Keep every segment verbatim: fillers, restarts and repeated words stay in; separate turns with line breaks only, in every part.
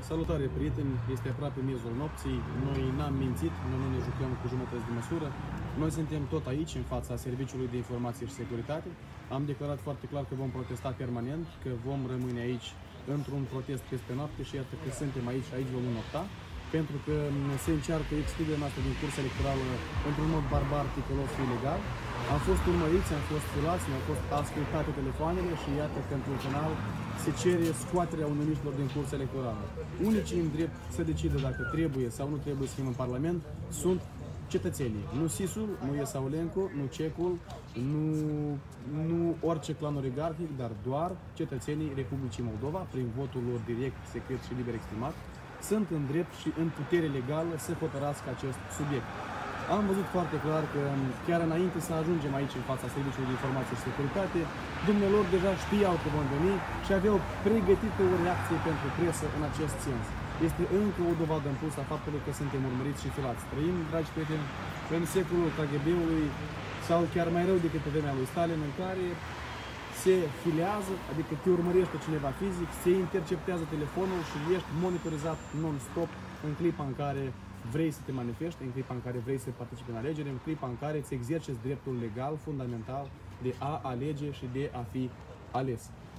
Salutare, prieteni! Este aproape miezul nopții. Noi n-am mințit, noi nu ne jucăm cu jumătăți de măsură. Noi suntem tot aici, în fața Serviciului de Informație și Securitate. Am declarat foarte clar că vom protesta permanent, că vom rămâne aici într-un protest peste noapte și iată că suntem aici, aici vom înopta, pentru că se încearcă excluderea noastră din cursa electorală într-un mod barbar, ticălos și ilegal. Am fost urmăriți, am fost filați, ne-au fost ascultate telefoanele și iată că într-un final se cere scoaterea unioniștilor din cursa electorală. Unicii în drept să decidă dacă trebuie sau nu trebuie să fim în Parlament sunt cetățenii. Nu Sisul, nu Iesaulencu, nu Cecul, nu, nu orice clan oligarhic, dar doar cetățenii Republicii Moldova, prin votul lor direct, secret și liber exprimat, sunt în drept și în putere legală să hotărască acest subiect. Am văzut foarte clar că chiar înainte să ajungem aici în fața Serviciului de Informație și Securitate, dumnealor deja știau că vom veni și aveau pregătită o reacție pentru presă în acest sens. Este încă o dovadă în plus a faptului că suntem urmăriți și filați. Trăim, dragi prieteni, în secolul K G B-ului sau chiar mai rău decât pe vremea lui Stalin, în care se filează, adică te urmărește cineva fizic, se interceptează telefonul și ești monitorizat non-stop în clipa în care vrei să te manifesti, în clipa în care vrei să participi în alegere, în clipa în care îți exerciți dreptul legal, fundamental, de a alege și de a fi ales.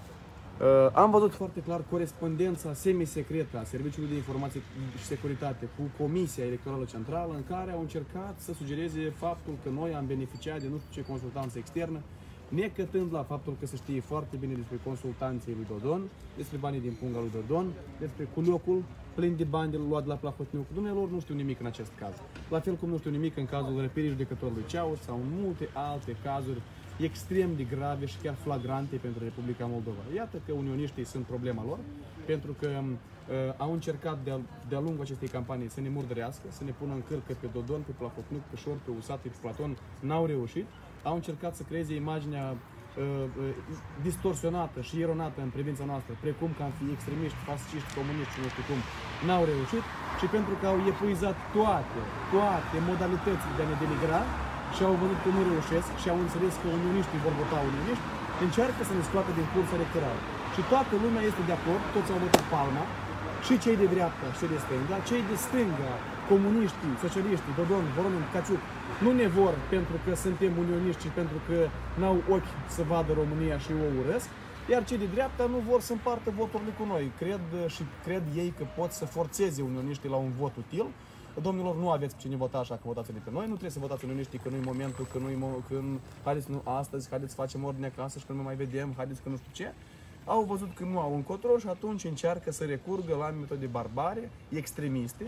Uh, am văzut foarte clar corespondența semisecretă a Serviciului de Informație și Securitate cu Comisia Electorală Centrală, în care au încercat să sugereze faptul că noi am beneficiat de nu știu ce consultanță externă, necătând la faptul că se știe foarte bine despre consultanții lui Dodon, despre banii din punga lui Dodon, despre culiocul plin de bani de luat la Plahotniuc. Dumnealor nu știu nimic în acest caz. La fel cum nu știu nimic în cazul răpirii judecătorului Ceaus sau în multe alte cazuri extrem de grave și chiar flagrante pentru Republica Moldova. Iată că unioniștii sunt problema lor, pentru că uh, au încercat de-a de lungul acestei campanii să ne murdărească, să ne pună în cârcă pe Dodon, pe Plahotniuc, pe Șor, pe Usat, pe Platon. N-au reușit. Au încercat să creeze imaginea uh, uh, distorsionată și eronată în privința noastră, precum că am fi extremiști, fasciști, comuniști, nu știu cum. N-au reușit și pentru că au epuizat toate, toate modalitățile de a ne denigra și au văzut că nu reușesc și au înțeles că unioniștii vor vota unioniști, încearcă să ne scoată din cursa electorală. Și toată lumea este de acord, toți au votat palma, și cei de dreapta și de stânga, cei de stânga, comuniștii, socialiștii, Dodon, Voronin, Caciuc, nu ne vor pentru că suntem unioniști și pentru că n-au ochi să vadă România și o urăsc, iar cei de dreapta nu vor să împartă voturile cu noi. Cred și cred ei că pot să forțeze unioniștii la un vot util. Domnilor, nu aveți cine vota așa că votați-ne pe noi, nu trebuie să votați unioniștii că nu-i momentul, că nu-i mo- că haideți nu astăzi, haideți să facem ordine acasă și că nu mai vedem, haideți că nu știu ce. Au văzut că nu au încotro și atunci încearcă să recurgă la metode barbare, extremiste,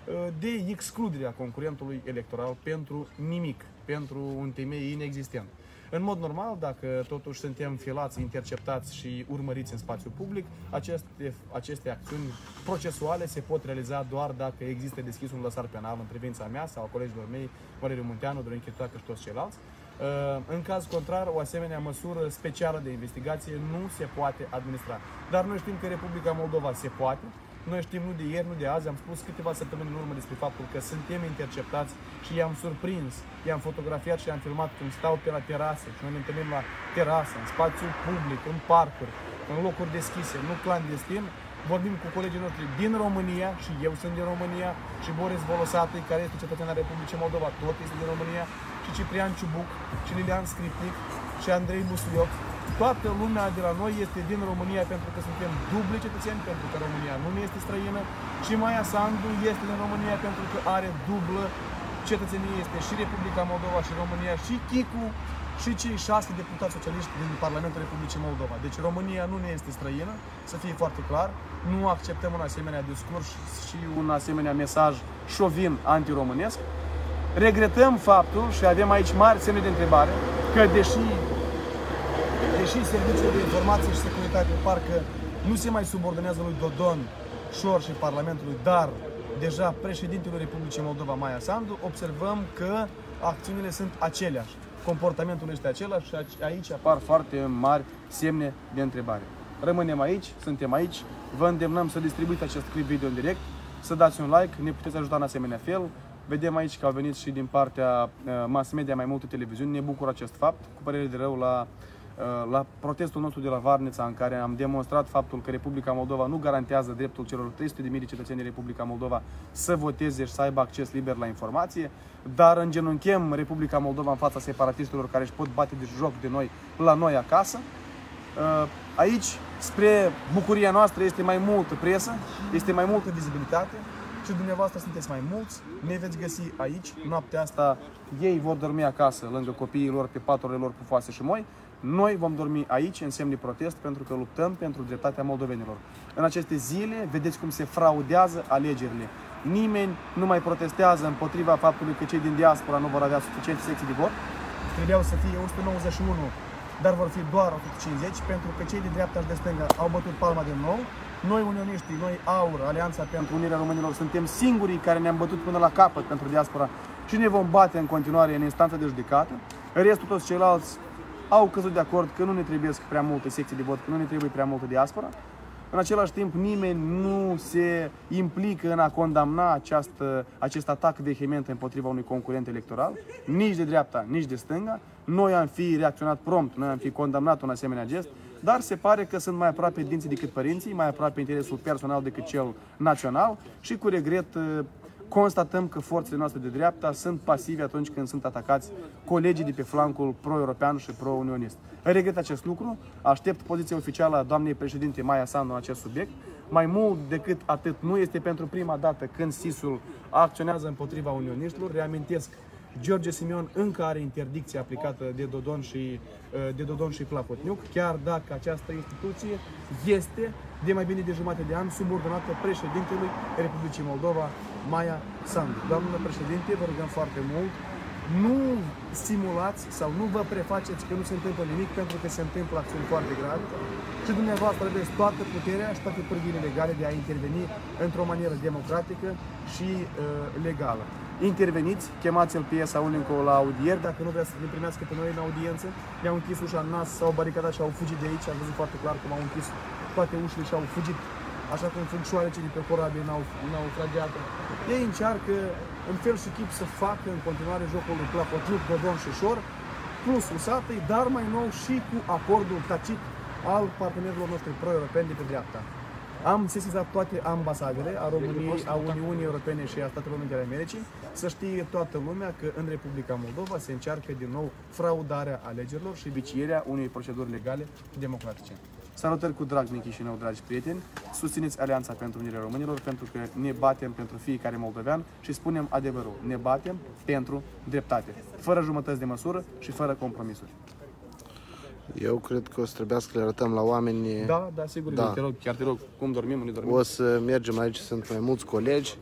de excluderea concurentului electoral pentru nimic, pentru un temei inexistent. În mod normal, dacă totuși suntem filați, interceptați și urmăriți în spațiu public, aceste, aceste acțiuni procesuale se pot realiza doar dacă există deschis un dosar penal în privința mea sau a colegilor mei, Valeriu Munteanu, Dorin Chirtoacă și toți ceilalți. În caz contrar, o asemenea măsură specială de investigație nu se poate administra. Dar noi știm că Republica Moldova se poate. Noi știm nu de ieri, nu de azi, am spus câteva săptămâni în urmă despre faptul că suntem interceptați și i-am surprins, i-am fotografiat și i-am filmat când stau pe la terasă și noi ne întâlnim la terasă, în spațiu public, în parcuri, în locuri deschise, nu clandestin. Vorbim cu colegii noștri din România și eu sunt din România și Boris Volosatăi, care este cetățean al Republicii Moldova, tot este din România, și Ciprian Ciubuc, și Lilian Scripnic, și Andrei Busuioc. Toată lumea de la noi este din România pentru că suntem dubli cetățeni, pentru că România nu este străină, și Maia Sandu este din România pentru că are dublă cetățenie, este și Republica Moldova și România, și Chicu, și cei șase deputați socialiști din Parlamentul Republicii Moldova. Deci România nu ne este străină, să fie foarte clar, nu acceptăm un asemenea discurs și un asemenea mesaj șovin antiromânesc. Regretăm faptul și avem aici mari semne de întrebare că deși Deși Serviciul de Informație și Securitate parcă nu se mai subordonează lui Dodon, Șor și Parlamentului, dar deja președintelui Republicii Moldova, Maia Sandu, observăm că acțiunile sunt aceleași. Comportamentul este același și aici apar foarte mari semne de întrebare. Rămânem aici, suntem aici, vă îndemnăm să distribuiți acest clip video în direct, să dați un like, ne puteți ajuta în asemenea fel. Vedem aici că au venit și din partea mass media mai multe televiziuni, ne bucură acest fapt, cu părere de rău la la protestul nostru de la Varnița, în care am demonstrat faptul că Republica Moldova nu garantează dreptul celor trei sute de mii de cetățeni din Republica Moldova să voteze și să aibă acces liber la informație, dar îngenunchem Republica Moldova în fața separatistilor care își pot bate de joc de noi la noi acasă. Aici, spre bucuria noastră, este mai multă presă, este mai multă vizibilitate și dumneavoastră sunteți mai mulți, ne veți găsi aici. Noaptea asta ei vor dormi acasă, lângă copiii lor, pe paturile lor pufoase și moi. Noi vom dormi aici, în semn de protest, pentru că luptăm pentru dreptatea moldovenilor. În aceste zile, vedeți cum se fraudează alegerile. Nimeni nu mai protestează împotriva faptului că cei din diaspora nu vor avea suficiente secții de vot. Trebuiau să fie o sută nouăzeci și unu, dar vor fi doar o sută cincizeci, pentru că cei din dreapta și de stânga au bătut palma din nou. Noi, unioniștii, noi, AUR, Alianța pentru Unirea Românilor, suntem singurii care ne-am bătut până la capăt pentru diaspora și ne vom bate în continuare în instanța de judecată. Restul, toți ceilalți, au căzut de acord că nu ne trebuie prea multe secții de vot, că nu ne trebuie prea multă diaspora. În același timp, nimeni nu se implică în a condamna această, acest atac vehement împotriva unui concurent electoral, nici de dreapta, nici de stânga. Noi am fi reacționat prompt, noi am fi condamnat un asemenea gest, dar se pare că sunt mai aproape dinții decât părinții, mai aproape interesul personal decât cel național și cu regret constatăm că forțele noastre de dreapta sunt pasive atunci când sunt atacați colegii de pe flancul pro-european și pro-unionist. Regret acest lucru, aștept poziția oficială a doamnei președinte Maia Sandu în acest subiect. Mai mult decât atât, nu este pentru prima dată când S I S-ul acționează împotriva unioniștilor. Reamintesc, George Simion încă are interdicție aplicată de Dodon și, de Dodon și Plahotniuc, chiar dacă această instituție este de mai bine de jumătate de an subordonată președintelui Republicii Moldova, Maia Sandu. Doamnă președinte, vă rugăm foarte mult, nu simulați sau nu vă prefaceți că nu se întâmplă nimic, pentru că se întâmplă acțiuni foarte grave și dumneavoastră aveți toată puterea și toate pârghiile legale de a interveni într-o manieră democratică și uh, legală. Interveniți, chemați-l pe Esa Ulenco la audier, dacă nu vrea să ne primească pe noi în audiență. Ne-au închis ușa în nas, s-au baricadat și au fugit de aici. Am văzut foarte clar cum au închis toate ușile și au fugit, așa cum fug șoarecii de pe corabie naufragiată. Ei încearcă în fel și chip să facă în continuare jocul lui Plahotniuc, Dodon și Șor, plus Usatăi, dar mai nou și cu acordul tacit al partenerilor noștri pro-europeni de pe dreapta. Am sesizat toate ambasadele a României, a Uniunii Europene și a Statelor Unite ale Americii, să știe toată lumea că în Republica Moldova se încearcă din nou fraudarea alegerilor și vicierea unei proceduri legale democratice. Salutări cu drag din Chișinău, dragi prieteni! Susțineți Alianța pentru Unirea Românilor, pentru că ne batem pentru fiecare moldovean și spunem adevărul. Ne batem pentru dreptate, fără jumătăți de măsură și fără compromisuri.
Eu cred că o să trebuiască să le arătăm la oameni.
Da, da, sigur, da. Te rog, chiar te rog, cum dormim, unde dormim.
O să mergem aici, sunt mai mulți colegi.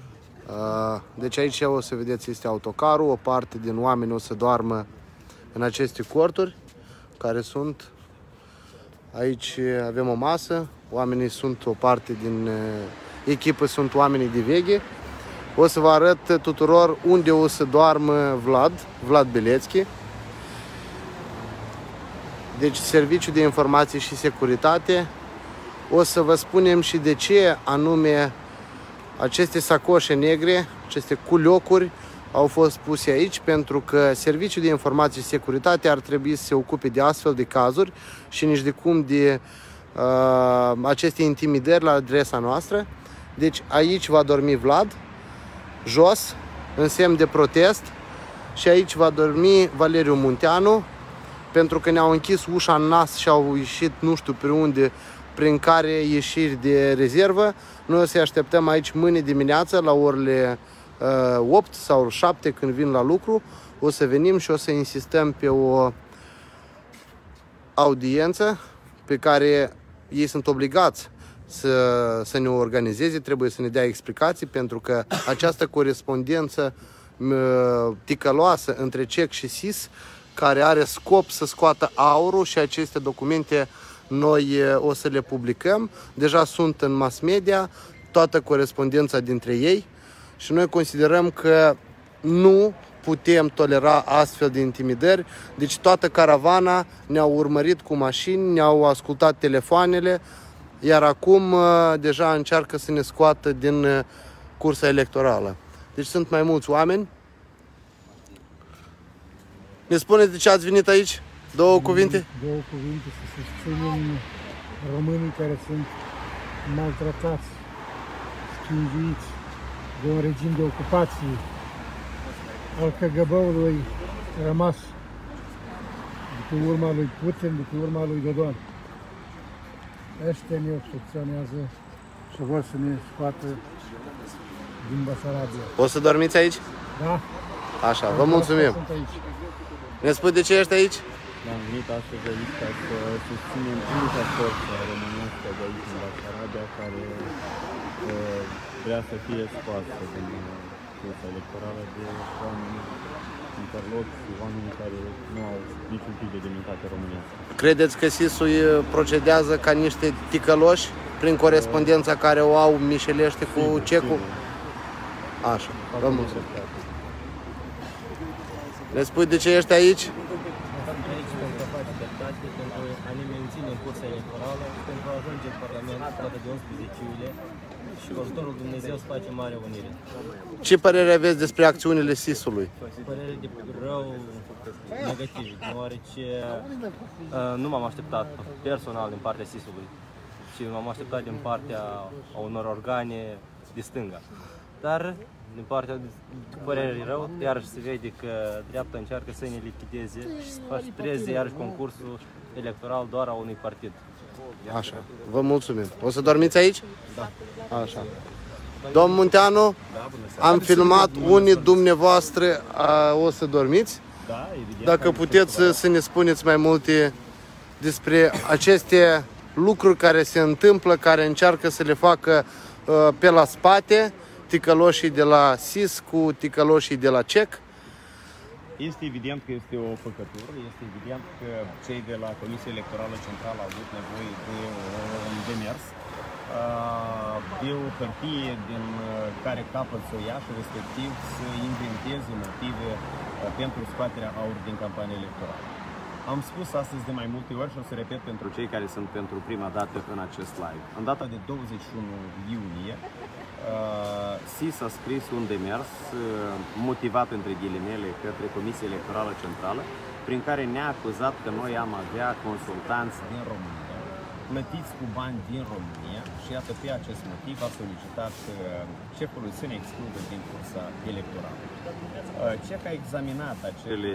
Deci aici o să vedeți, este autocarul, o parte din oameni o să doarmă în aceste corturi, care sunt, aici avem o masă, oamenii sunt o parte din echipă, sunt oamenii de veche. O să vă arăt tuturor unde o să doarmă Vlad, Vlad Belețchi. Deci Serviciul de Informații și Securitate. O să vă spunem și de ce anume aceste sacoșe negre, aceste culiocuri au fost puse aici, pentru că Serviciul de Informații și Securitate ar trebui să se ocupe de astfel de cazuri și nici de cum de uh, aceste intimidări la adresa noastră. Deci aici va dormi Vlad, jos, în semn de protest, și aici va dormi Valeriu Munteanu, pentru că ne-au închis ușa în nas și au ieșit nu știu pe unde, prin care ieșiri de rezervă. Noi o să-i așteptăm aici mâine dimineață la orele uh, opt sau șapte când vin la lucru. O să venim și o să insistăm pe o audiență pe care ei sunt obligați să, să ne organizeze, trebuie să ne dea explicații, pentru că această corespondență uh, ticăloasă între C E C și S I S, care are scop să scoată aurul, și aceste documente noi o să le publicăm. Deja sunt în mass media, toată corespondența dintre ei, și noi considerăm că nu putem tolera astfel de intimidări. Deci toată caravana ne-au urmărit cu mașini, ne-au ascultat telefoanele, iar acum deja încearcă să ne scoată din cursa electorală. Deci sunt mai mulți oameni. Ne spuneți de ce ați venit aici? Două cuvinte?
Două cuvinte, să susținem românii care sunt maltratați, schingiuiți de un regim de ocupație al K G B-ului rămas după urma lui Putin, după urma lui Dodon. Ăștia ne obstrucționează și vor să ne scoată din Basarabia.
O să dormiți aici?
Da?
Așa, vă mulțumim. Ne spui de ce ești aici?
Am venit astăzi aici ca să susținem unica forță românească de aici în Basarabia care uh, vrea să fie scoasă din cursa electorală de oameni interlopi și oameni care nu au niciun tip de demnitate românească.
Credeți că S I S-ul procedează ca niște ticăloși prin corespondența care o au mișelește cu cecul? Așa, vă mulțumim. Ne spui de ce ești aici?
Aici pentru a face dreptate, pentru a ne menține în cursa electorală, pentru a ajunge în Parlament data de unsprezece iulie și cu ajutorul Dumnezeu să facem mare unire.
Ce părere aveți despre acțiunile S I S-ului?
Părere de rău negativ, deoarece uh, nu m-am așteptat personal din partea S I S-ului, ci m-am așteptat din partea a unor organe de stânga. Dar din partea părerii rău, iarăși se vede că dreapta încearcă să ne lichideze și să păstreze iarăși concursul electoral doar a unui partid.
Așa, vă mulțumim. O să dormiți aici? Da. Așa. Domn Munteanu, am filmat unii dumneavoastră, a, o să dormiți?
Da, evident.
Dacă puteți să, să ne spuneți mai multe despre aceste lucruri care se întâmplă, care încearcă să le facă uh, pe la spate, ticăloșii de la S I S cu ticăloșii de la C E C.
Este evident că este o făcătură, este evident că cei de la Comisia Electorală Centrală au avut nevoie de un demers, de o hârtie din care capăt să o ia și respectiv să inventeze motive pentru scoaterea aurului din campania electorală. Am spus astăzi de mai multe ori și o să repet pentru cei care sunt pentru prima dată în acest live. În data de douăzeci și unu iunie, S I S a scris un demers motivat între ghilimele către Comisia Electorală Centrală, prin care ne-a acuzat că noi am avea consultanți din România, plătiți cu bani din România și iată pe acest motiv a solicitat C E C-ului să ne excludă din cursa electorală. C E C a examinat acele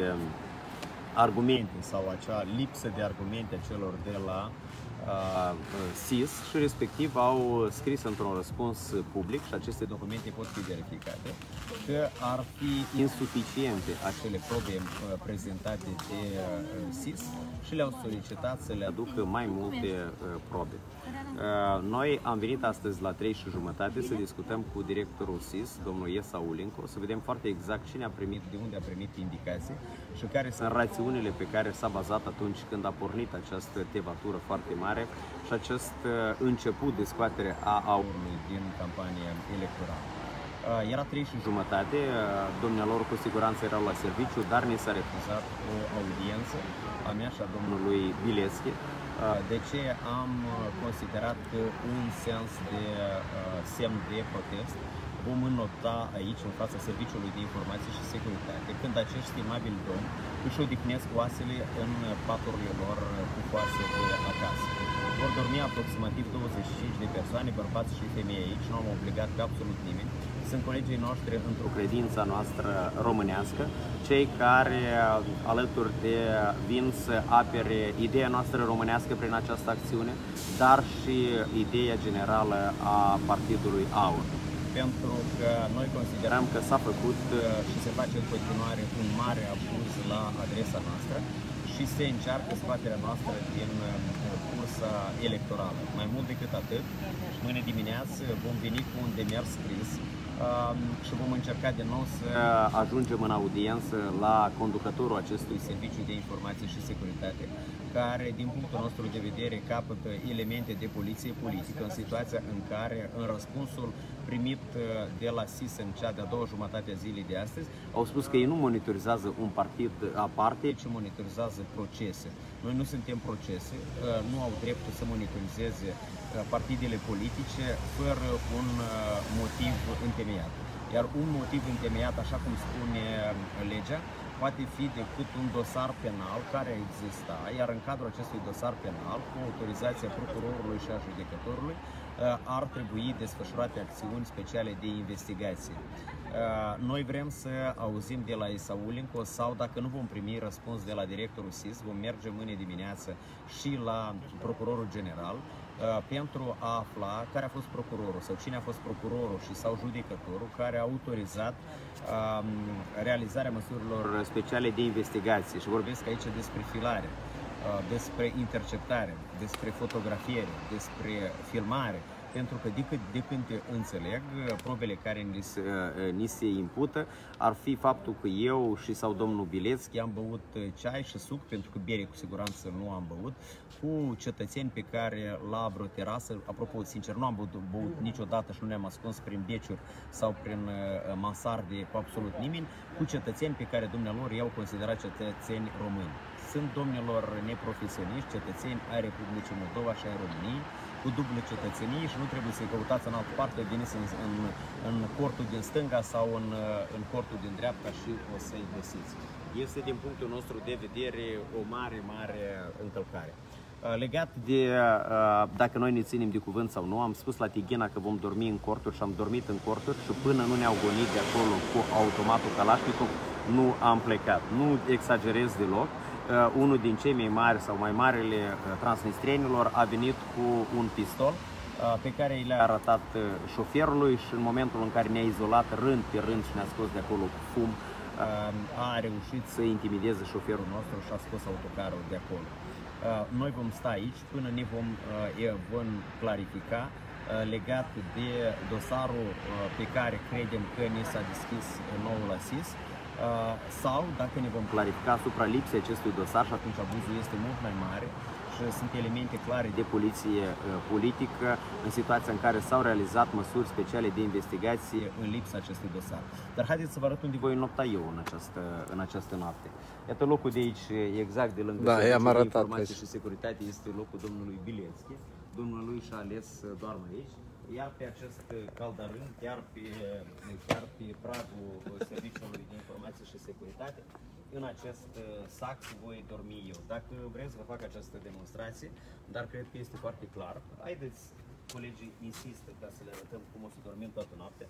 argumente sau acea lipsă de argumente a celor de la uh, S I S și respectiv au scris într-un răspuns public, și aceste documente pot fi verificate, că ar fi insuficiente acele probe uh, prezentate de uh, S I S și le-au solicitat să le aducă mai multe uh, probe. Uh, noi am venit astăzi la trei și jumătate să discutăm cu directorul S I S, domnul Iesa Ulinco, să vedem foarte exact cine a primit, de unde a primit indicații și care sunt rațiunile pe care s-a bazat atunci când a pornit această tevatură foarte mare și acest uh, început de scoatere a aurului din campania electorală. Uh, era trei și jumătate, uh, dumnealor cu siguranță erau la serviciu, dar ni s-a refuzat o audiență a mea și a domnului Bileschi. De ce am considerat că în sens de semn de protest vom înnota aici, în fața Serviciului de Informații și Securitate, când acești stimabili domni își odihnesc oasele în paturile lor cu coase de acasă. Vor dormi aproximativ douăzeci și cinci de persoane, bărbați și femei aici, nu am obligat pe absolut nimeni. Sunt colegii noștri într-o credința noastră românească, cei care alături de vin să apere ideea noastră românească prin această acțiune, dar și ideea generală a Partidului Aur. Pentru că noi considerăm că s-a făcut și se face în continuare un mare abuz la adresa noastră și se încearcă scoaterea noastră din cursa electorală. Mai mult decât atât, mâine dimineață vom veni cu un demers scris și vom încerca din nou să ajungem în audiență la conducătorul acestui Serviciu de Informații și Securitate, care, din punctul nostru de vedere, capătă elemente de poliție politică în situația în care, în răspunsul primit de la S I S în cea de-a doua jumătate a zilei de astăzi, au spus că ei nu monitorizează un partid aparte, ci monitorizează procese. Noi nu suntem procese, nu au dreptul să monitorizeze partidele politice fără un motiv întemeiat. Iar un motiv întemeiat, așa cum spune legea, poate fi decât un dosar penal care exista, iar în cadrul acestui dosar penal, cu autorizația procurorului și a judecătorului, ar trebui desfășurate acțiuni speciale de investigație. Noi vrem să auzim de la Isaulenco sau, dacă nu vom primi răspuns de la directorul S I S, vom merge mâine dimineață și la procurorul general pentru a afla care a fost procurorul sau cine a fost procurorul și sau judecătorul care a autorizat um, realizarea măsurilor speciale de investigație. Și vorbesc aici despre filare, uh, despre interceptare, despre fotografiere, despre filmare. Pentru că de, cât, de când înțeleg, probele care ni se, ni se impută ar fi faptul că eu și sau domnul Bilețchi am băut ceai și suc, pentru că bere cu siguranță nu am băut, cu cetățeni pe care la vreo terasă, apropo, sincer, nu am băut, băut niciodată și nu ne-am ascuns prin beciuri sau prin mansarde cu absolut nimeni, cu cetățeni pe care dumnealor i-au considerat cetățeni români. Sunt domnilor neprofesioniști, cetățeni ai Republicii Moldova și ai României, cu dublă cetățenie și nu trebuie să-i căutați în altă parte, veniți în, în, în cortul din stânga sau în, în cortul din dreapta și o să-i găsiți. Este, din punctul nostru de vedere, o mare, mare încălcare. Legat de dacă noi ne ținem de cuvânt sau nu, am spus la Tighina că vom dormi în corturi și am dormit în corturi și până nu ne-au gonit de acolo cu automatul Kalashnikov, nu am plecat. Nu exagerez deloc. Uh, unul din cei mai mari sau mai marile uh, transnistrienilor a venit cu un pistol uh, pe care i le-a arătat uh, șoferului și în momentul în care ne-a izolat rând pe rând și ne-a scos de acolo cu fum, uh, a reușit să intimideze șoferul nostru și a scos autocarul de acolo. Uh, noi vom sta aici până ne vom, uh, vom clarifica uh, legat de dosarul uh, pe care credem că ne s-a deschis noul A S I S. Sau dacă ne vom clarifica asupra lipsei acestui dosar și atunci abuzul este mult mai mare și sunt elemente clare de poliție politică în situația în care s-au realizat măsuri speciale de investigație în lipsa acestui dosar. Dar haideți să vă arăt unde voi nopta eu în această, în această noapte. Iată locul de aici, exact de lângă
da,
Serviciul de
Informații
și Securitate, este locul domnului Bilețchi. Dumnealui și-a ales să doarmă aici. Iar pe acest caldarâm, chiar pe, chiar pe pragul Serviciului de Informație și Securitate, în acest sac voi dormi eu. Dacă vreți să vă fac această demonstrație, dar cred că este foarte clar. Haideți, colegii insistă ca să le arătăm cum o să dormim toată noaptea.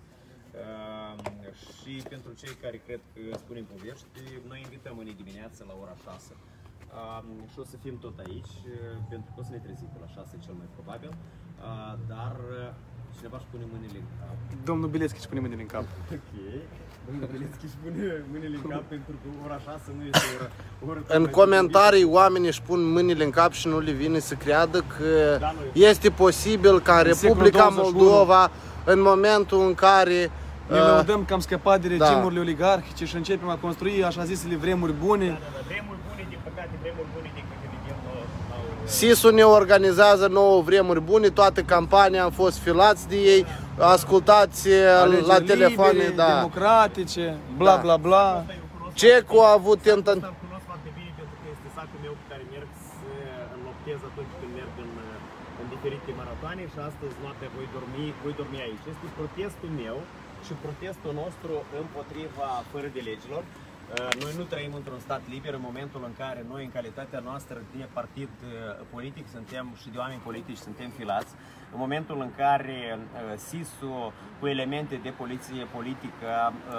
Uh, și pentru cei care cred că spunem povești, noi invităm mâine dimineață la ora șase. Uh, și o să fim tot aici, uh, pentru că o să ne trezim pe la șase cel mai probabil. Uh, dar uh, cineva își pune mâinile în cap.
Domnul Bilețchi își pune mâinile în cap.
Ok. Domnul Bilețchi își pune mâinile în cap pentru că ora șase nu este ora... ora
în comentarii oamenii își pun mâinile în cap și nu le vine să creadă că da, este posibil ca în Republica Moldova, în momentul în care
ne lăudăm că am scăpat de regimurile da. oligarhice și începem a construi așa zisele vremuri bune.
Da, da, da. Vremuri bune, din păcate, vremuri bune de când vedem la...
S I S-ul ne organizează nouă vremuri bune, toată campania am fost filați de ei, ascultați alegeri la telefoane,
libere,
da.
democratice, bla
da.
bla bla.
Cecu a avut tentat...
Asta îl cunosc foarte bine pentru că este sacul meu cu care merg să înloptez atunci când merg în, în diferite maratoane și astăzi noaptea voi dormi, voi dormi aici. Este protestul meu și protestul nostru împotriva fără de legilor. Noi nu trăim într-un stat liber în momentul în care noi, în calitatea noastră de partid politic suntem și de oameni politici, suntem filați. În momentul în care S I S-ul cu elemente de poliție politică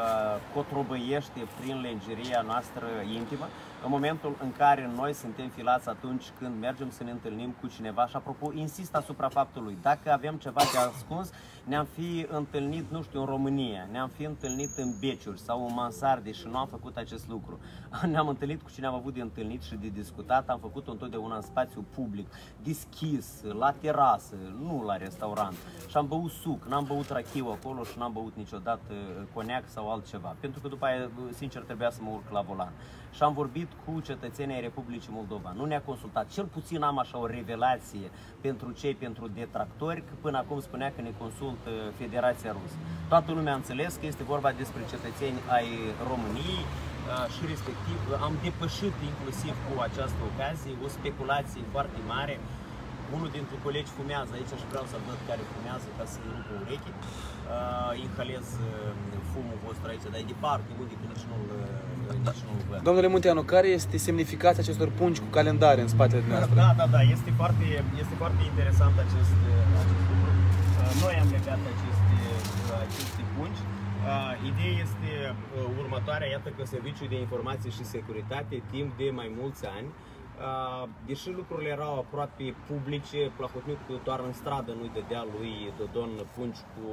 cotrobăiește prin lenjeria noastră intimă, în momentul în care noi suntem filați atunci când mergem să ne întâlnim cu cineva și, apropo, insist asupra faptului, dacă avem ceva de ascuns, ne-am fi întâlnit, nu știu, în România, ne-am fi întâlnit în beciuri sau în mansarde și nu am făcut acest lucru. Ne-am întâlnit cu cine am avut de întâlnit și de discutat, am făcut-o întotdeauna în spațiu public, deschis, la terasă, nu la restaurant. Și am băut suc, n-am băut rachiu acolo și n-am băut niciodată coniac sau altceva, pentru că după aia, sincer, trebuia să mă urc la volan. Și am vorbit cu cetățenii ai Republicii Moldova. Nu ne-a consultat. Cel puțin am așa o revelație pentru cei, pentru detractori, că până acum spunea că ne consultă Federația Rusă. Toată lumea a înțeles că este vorba despre cetățeni ai României și respectiv am depășit inclusiv cu această ocazie o speculație foarte mare. Unul dintre colegi fumează aici și vreau să văd care fumează ca să-i rupă urechi. Uh, inhalez uh, fumul vostru aici, dar e departe, unde că nici nu-l
nici nu văd.
Domnule Munteanu, care este semnificația acestor pungi cu calendare în spatele dumneavoastră?
Da, da, da, este foarte, este foarte interesant acest, acest lucru. Noi am legat aceste, aceste pungi. Ideea este următoarea, iată că Serviciul de Informații și Securitate, timp de mai mulți ani, deși lucrurile erau aproape publice, Plahotniuc doar în stradă nu-i dădea lui Dodon pungi cu,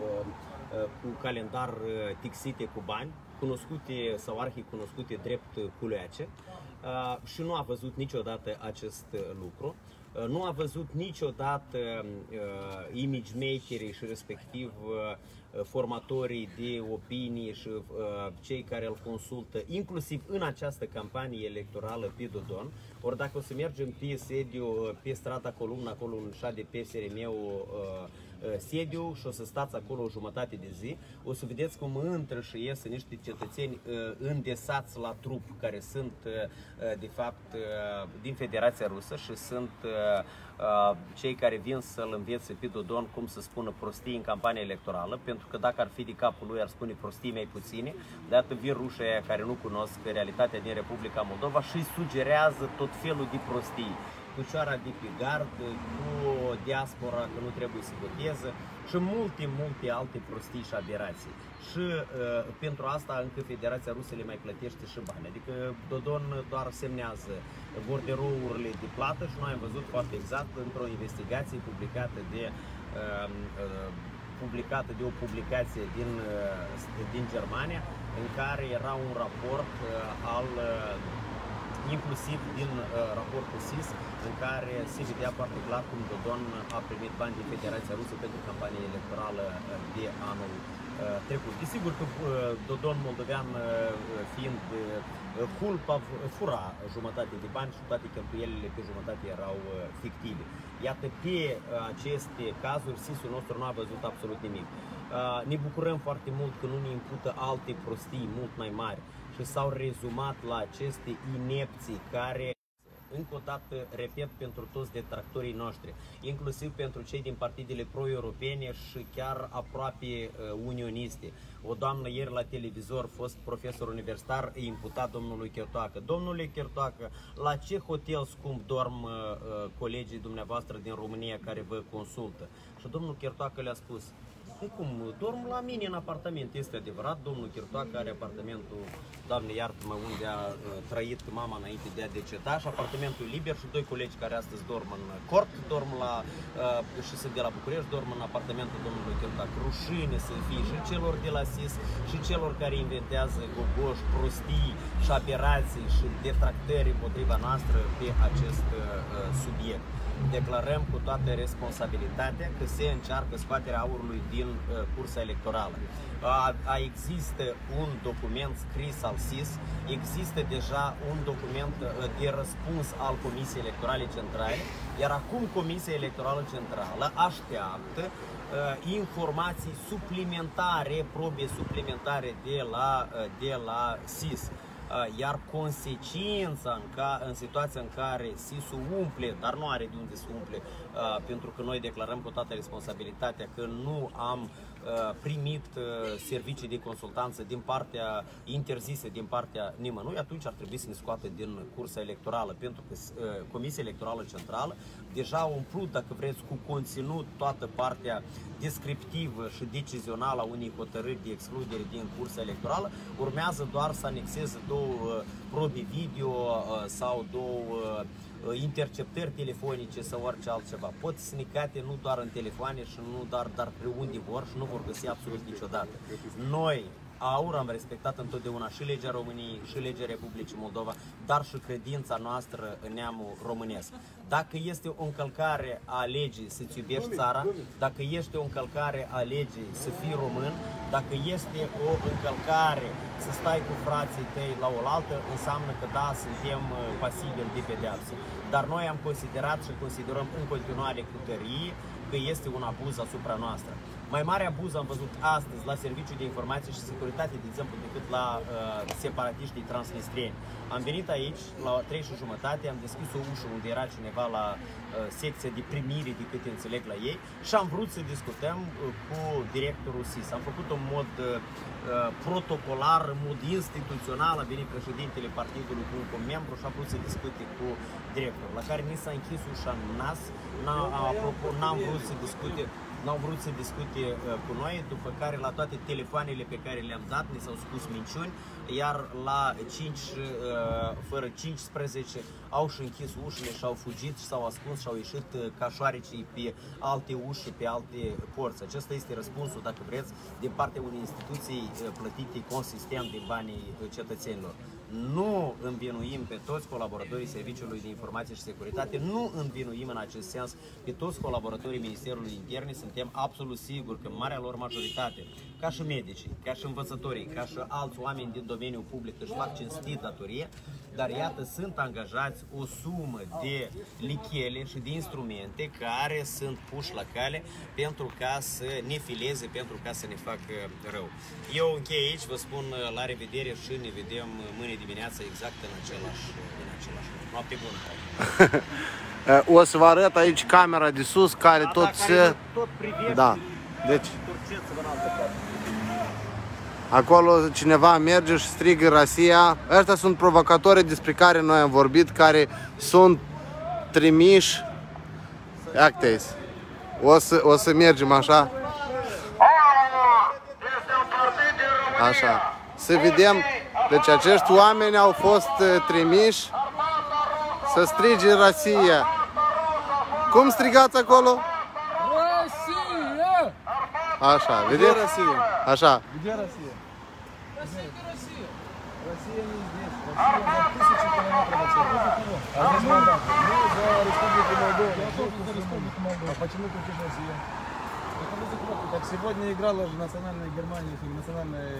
cu calendar tixite cu bani, cunoscute sau arhi-cunoscute drept culeace, și nu a văzut niciodată acest lucru. Nu a văzut niciodată uh, image makerii și respectiv uh, formatorii de opinie și uh, cei care îl consultă, inclusiv în această campanie electorală pe Dodon. Ori dacă o să mergem pe sediu, pe strada Columna, acolo în șa de P S R M-ul uh, sediu și o să stați acolo o jumătate de zi, o să vedeți cum intră și ies niște cetățeni uh, îndesați la trup, care sunt uh, de fapt uh, din Federația Rusă și sunt uh, uh, cei care vin să-l învețe pe Dodon cum să spună prostii în campania electorală, pentru că dacă ar fi de capul lui ar spune prostii mai puține, de atât vin rușii aia care nu cunosc realitatea din Republica Moldova și îi sugerează tot felul de prostii. Cu cioara de pe gard, cu diaspora că nu trebuie să voteze și multe, multe alte prostii și aberații. Și uh, pentru asta încă Federația Rusă le mai plătește și bani. Adică Dodon doar semnează borderourile de plată și noi am văzut foarte exact într-o investigație publicată de, uh, uh, publicată de o publicație din, uh, din Germania, în care era un raport uh, al uh, inclusiv din uh, raportul S I S, în care se vedea foarte clar cum Dodon a primit bani din Federația Rusă pentru campania electorală uh, de anul uh, trecut. Desigur că uh, Dodon moldovean, uh, fiind uh, culpa, fura jumătate de bani și toate cheltuielile pe jumătate erau uh, fictive. Iată, pe uh, aceste cazuri, S I S-ul nostru nu a văzut absolut nimic. Uh, ne bucurăm foarte mult că nu ne impută alte prostii mult mai mari și s-au rezumat la aceste inepții care, încă o dată, repet, pentru toți detractorii noștri, inclusiv pentru cei din partidele pro-europene și chiar aproape uh, unioniste. O doamnă ieri la televizor, fost profesor universitar, îi imputa domnului Chertoacă: domnule Chertoacă, la ce hotel scump dorm uh, colegii dumneavoastră din România care vă consultă? Și domnul Chertoacă le-a spus: păi cum, dorm la mine în apartament. Este adevărat, domnul Chertoacă are apartamentul, Doamne iartă-mă, unde a uh, trăit mama înainte de a deceda, și apartamentul liber, și doi colegi care astăzi dorm în Cort, dorm la, uh, și sunt de la București, dorm în apartamentul domnului Chertoacă. Rușine să fie și celor de la S I S și celor care inventează gogoși, prostii și aberații și detractări împotriva noastră pe acest uh, subiect. Declarăm cu toată responsabilitatea că se încearcă scoaterea aurului din uh, cursa electorală. A, a există un document scris al S I S, există deja un document uh, de răspuns al Comisiei Electorale Centrale, iar acum Comisia Electorală Centrală așteaptă uh, informații suplimentare, probe suplimentare de la, uh, de la S I S. Iar consecința în, ca, în situația în care S I S-ul umple, dar nu are de unde să umple, uh, pentru că noi declarăm cu toată responsabilitatea că nu am uh, primit uh, servicii de consultanță din partea interzise, din partea nimănui, atunci ar trebui să ne scoată din cursa electorală, pentru că uh, Comisia Electorală Centrală deja a umplut, dacă vreți, cu conținut toată partea descriptivă și decizională a unei hotărâri de excludere din cursa electorală. Urmează doar să anexeze două uh, probe video uh, sau două uh, interceptări telefonice sau orice altceva. Pot snicate nu doar în telefoane și nu doar, dar pe unde vor și nu vor găsi absolut niciodată. Noi, AUR, am respectat întotdeauna și legea României și legea Republicii Moldova, dar și credința noastră în neamul românesc. Dacă este o încălcare a legii să-ți iubești țara, dacă este o încălcare a legii să fii român, dacă este o încălcare să stai cu frații tăi la oaltă, înseamnă că da, suntem pasibili de pedeapsă. Dar noi am considerat și considerăm în continuare cu tărie că este un abuz asupra noastră. Mai mare abuz am văzut astăzi la Serviciul de Informație și Securitate, de exemplu, decât la uh, separatiștii transnistrieni. Am venit aici la trei și jumătate, am deschis o ușă unde era cineva undeva la uh, secția de primire, de câte înțeleg la ei, și am vrut să discutăm uh, cu directorul S I S. Am făcut-o în mod uh, protocolar, în mod instituțional, a venit președintele partidului cu un membru și a vrut să discute cu directorul, la care ni s-a închis ușa în nas, n-am vrut să discute N-au vrut să discute uh, cu noi, după care la toate telefoanele pe care le-am dat ni s-au spus minciuni, iar la cinci, uh, fără cincisprezece au și închis ușile și au fugit și s-au ascuns și au ieșit uh, ca șoarecii pe alte uși și pe alte porți. Acesta este răspunsul, dacă vreți, din partea unei instituții uh, plătite consistent din banii uh, cetățenilor. Nu învinuim pe toți colaboratorii Serviciului de Informație și Securitate, nu învinuim în acest sens pe toți colaboratorii Ministerului Interne. Suntem absolut siguri că marea lor majoritate, ca și medicii, ca și învățătorii, ca și alți oameni din domeniul public, își fac cinstit datorie, dar iată, sunt angajați o sumă de lichele și de instrumente care sunt puși la cale pentru ca să ne fileze, pentru ca să ne facă rău. Eu închei aici, vă spun la revedere și ne vedem mâine dimineața exact în același, în același loc. Noapte bună!
O să vă arăt aici camera de sus care
da,
tot
da,
se...
care tot privește,
da, deci...
turceți-vă în altă parte.
Acolo cineva merge și strigă Rasia. Ăștia sunt provocatorii despre care noi am vorbit, care sunt trimiși. Iacte-i. O să, o să mergem așa. Așa. Să vedem. Deci acești oameni au fost trimiși să strige Rasia. Cum strigați acolo?
Россия!
Așa, vedeți? Așa.
Где Россия?
Россия, это Россия!
Россия не здесь. Россия за тысячи километров отсюда. А здесь Молдова. Мы за Республику Молдова.
Я тоже за Республику Молдова.
А почему кричит Россия? Так сегодня играла в национальной Германии, национальной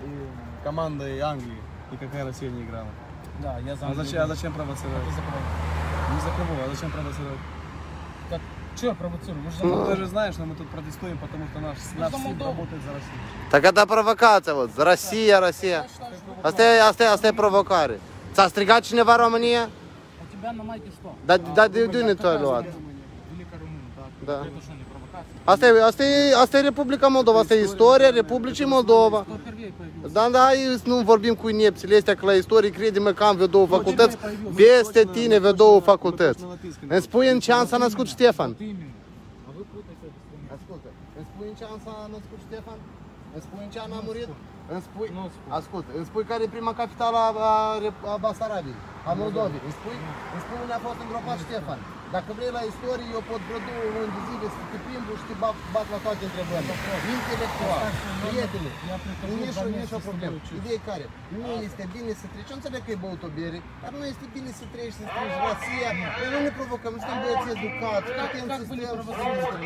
команда Англии. И какая Россия не играла?
Да, я за
А зачем, а зачем провоцировать?
Это за кого?
Не за кого, а зачем провоцировать?
Как? Че я провоцирую? Вы же за
Ну,
Молдову.
ты же знаешь, что мы тут протестуем, потому что наш, наш
за
СИД
Молдову.
работает за Россию.
Так это провокация, вот. Россия, Россия. Asta e, asta e, asta e provocare. Ți-a strigat cineva România?
У тебя на майке что?
Dar da, de unde tu ai luat?
Великая Румыния.
Da.
Это что, не провокация?
Asta e, asta e, asta e Republica Moldova, asta e istoria Republicii Moldova.
Кто первее появился?
Da, da, nu vorbim cu inepțile astea, că la istorie crede-mă că am vreo două facultăți. Peste tine vreo două facultăți. Îmi spui în ce an s-a născut Ștefan?
Вот именно. А вы путаете это с двумя.
Ascultă, îmi spui în ce an s-a născut Ștefan? Îmi spui în ce an a murit? Îmi spui,
Nu spun.
ascultă, îmi spui care e prima capitală a, a, a Basarabiei, a Moldovei. Îmi spui, îmi spui unde a fost îngropat Ștefan. Dacă vrei la istorie, eu pot vreo două luni de zile să te plimbu și te bat, bat la toate întrebările. Intelectual, prietene, nici o, nici o problemă. Ideea e care? Nu este bine să treci, eu înțeleg că e băut o bere, dar nu este bine să treci, să strigi Rasia. Noi nu ne provocăm, nu suntem băieți educați, putem să stăm să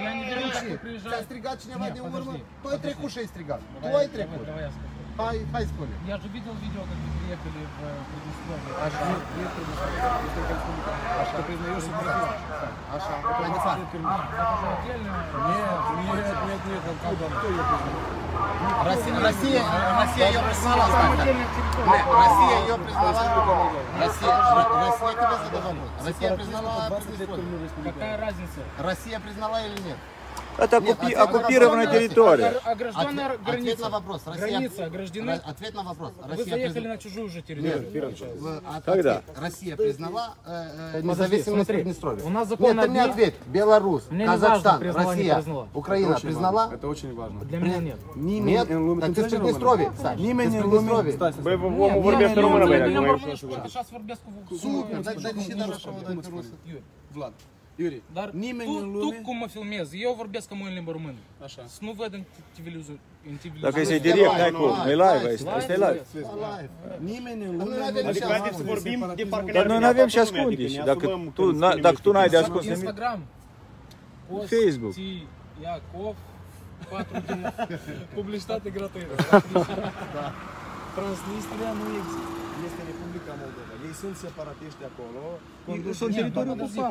ți-a strigat cineva de urmă? Tu ai trecut și ai strigat. Tu ai trecut.
Давай я скажу.
Hai, hai spune.
Я же видел видео, как вы приехали в Приднестровье.
Аж нет, нет Приднестровья. Есть только республика. Аж ты признаешь, что Приднестровье.
Așa, mai departe.
А, это уже отдельно.
Нет, нет, нет, нет, откуда? Кто ее признал?
Россия, Россия, Россия ее признала, Станка. Россия ее признала. Россия, Россия тебе задал вопрос. Россия признала Приднестровье.
Какая разница?
Россия признала или нет?
Это оккупи- оккупированная территория.
Огражденная
Ответ- Ответ
граница.
на вопрос. Россия-
Границы ограждены.
Ра- Ответ на вопрос.
Вы
Россия
заехали
призна-
на чужую же территорию.
В- от-
Когда?
ответ. Россия признала э, э,
Подожди,
независимость
смотри,
Приднестровья.
у нас закон
Нет, ты мне
один.
ответь. Беларусь,
Мне не
Казахстан,
важно, признала, не
Россия,
признала.
Украина
Очень
признала?
важно. Это очень важно.
Для меня нет.
Нет? Так ты в Приднестровье, Саш. Ты в Приднестровье.
Вы в Вому Ворбеске Румына,
Я
блядь, говорите.
сейчас в Арбеску в
Супер, дай дай și dar așa
Cum îți spune? Vlad, Iuri,
Dar
nimeni
tu,
în
tu
lume...
cum mă filmezi? Eu vorbesc cu mă în limba română.
Așa.
Să nu văd în televizor. În televizor.
Dacă este direct, n-ai cum. Nu e live,
Live,
asta e live.
Live.
Nimeni în
Noi
lume...
nu avem
nu
Adică
se
haideți să
ascunde
vorbim de
separatismul.
parcă
Dar noi nu avem și
Toată lumea,
ascunde.
adică ne
Dacă
asumăm
tu,
când
n-ai-
spunem
dacă tu n-ai de
niște
ascuns nimic,
Instagram.
Facebook.
Posti Iacov patru de publicitate gratuită.
Transnistria nu există. Este Republica Moldova. Ei sunt separatiști acolo.
Sunt teritoriul
Подожди,
ocupat.
как?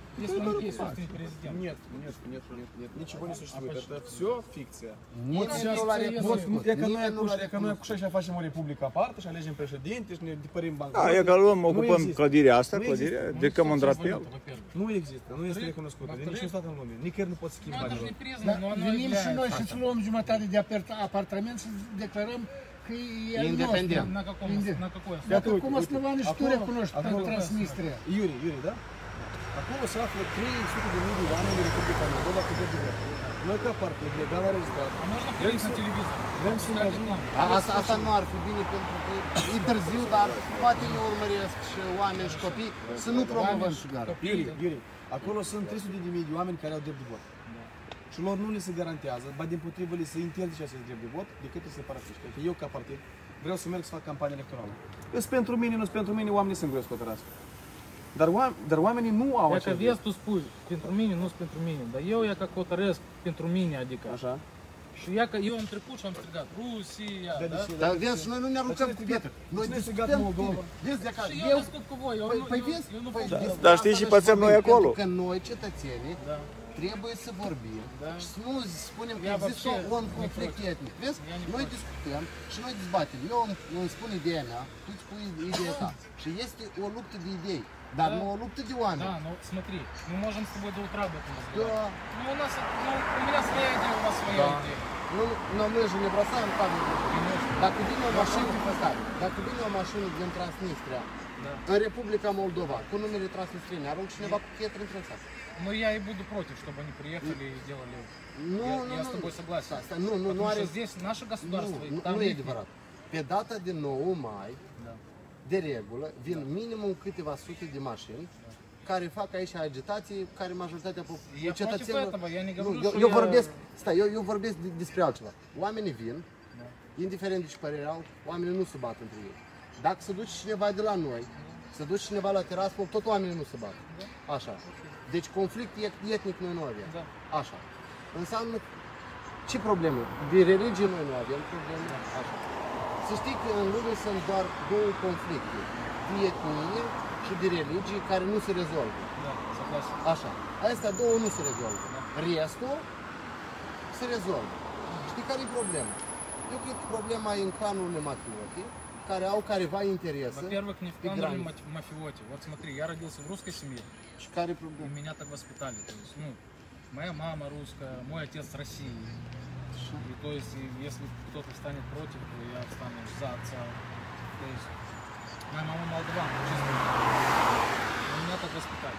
если он есть собственный президент.
Нет, нет, нет, нет, нет, ничего не существует. Это все фикция.
Вот
сейчас
la
ce
recunoscut.
Вот, e ca noi
Nimeni nu l-a
cu- e ca noi cu
recunoscut.
șașa facem o republică aparte și alegem președinte și ne dipărim banca.
Da, e că luăm,
Nu
ocupăm
există.
clădirea asta,
Nu
clădirea,
există.
de căm în drapel.
Nu există, nu este recunoscută de niciun stat în lume. Nicăieri nu poți
Ну
schimba
это же
nimic.
не признано,
Da,
но оно
venim și noi
является.
și luăm jumătate de apart- apartament și declarăm că e al
Independent.
nostru.
На каком,
Inde-
на какой основе?
Dacă
uite,
cum
uite,
основание, și tu
acolo-
recunoști
acolo-
Transnistria.
Iuri, Iuri, da? Acolo se află trei sute de mii de oameni din Republica Moldova cu drept de vot. Noi ca partid legal înregistrat
А можно прийти на телевизор?
vrem să ne ajungem.
A, asta, asta nu ar fi bine pentru că e târziu, dar poate ne urmăresc și oameni și copii să nu promovăm țigară.
Iuri, Iuri, acolo sunt trei sute de mii de oameni care au drept de vot. Și lor nu le se garantează, ba din potrivă le se interzice acest drept de vot de către separatiști. Adică eu ca partid vreau să merg să fac campanie electorală. Îs pentru mine, nu-s pentru mine, oamenii singuri să hotărască. Dar, oam- dar oamenii nu au
Dacă
acest
vezi, tu spui, pentru mine, nu pentru mine. Dar eu e ca hotărăsc pentru mine, adică.
Așa?
Și ia că eu am trecut și am strigat Rusia,
Da,
da?
deși-
Dar vezi, noi nu ne aruncăm
cine
cu
strigat?
pietre. Noi
Cine strigat
discutăm
Moldova?
bine. Vezi de acasă.
Și eu
Eu,
discut cu voi, eu
păi,
nu,
păi
eu,
vezi,
eu nu
păi,
fac
despre
Dar
asta
știi și
noi
pățăm noi
vorbim,
acolo.
Pentru că noi, cetățenii,
Da.
trebuie să vorbim
Da.
și să nu spunem că
Ea
există
вообще
un
не
conflict
против.
etnic. Vezi?
Ea не
Noi
против.
discutăm și noi dezbatem. Eu îmi, îmi spun ideea mea, tu îți spui ideea ta. Și este o luptă de idei, dar
Да.
nu o luptă de oameni.
Да, ну смотри, мы можем с тобой до утра об этом разговаривать.
Да.
Ну у нас, ну, у меня своя идея, у вас своя
Да.
идея.
Nu, nu, мы же не бросаем камень. Dacă vine o mașină, dacă vine o mașină din Transnistria,
Da.
în Republica Moldova, cu numele transnistriene, arunc cineva cu pietre între țară.
Но я и буду против, чтобы они приехали и делали.
Nu,
Я,
nu,
я
nu.
с тобой согласен.
Asta, nu, nu, nu
Потому
are...
что здесь nаше государство, и
Nu,
там
nu e
их-
adevărat. Pe data de nouă mai,
Da.
de regulă, vin minimum câteva sute de mașini care fac aici agitații, care majoritatea
Eu
pop-
против этого, я не говорю,
eu,
что
eu
я-
vorbesc, stai, eu, eu vorbesc de, despre altceva. Oamenii vin,
Da.
indiferent de ce părere au, oamenii nu se bat între ei. Dacă se duce cineva de la noi, se duce cineva la Tiraspol, tot oamenii nu se bat. Așa. Deci conflict et- etnic noi nu avem.
Da.
Așa. Înseamnă ce probleme? De religie noi nu avem probleme. Așa. Să știi că în lume sunt doar două conflicte. De etnie și de religie care nu se rezolvă.
Да, согласен.
Așa. Astea două nu se rezolvă. Restul se rezolvă. Știi care e problema? Eu cred că problema e în clanurile mafioti, care au careva interese.
Во-первых, не в
и
кланове
границы.
маф- мафиоте. Вот смотри, я родился в русской семье,
Și care
и
problema?
меня так воспитали. То есть, ну, моя мама русская, мой отец с России. И то есть, и если кто-то станет против, то я стану за отца. То есть, моя мама молдаванка, чисто. Но меня так воспитали.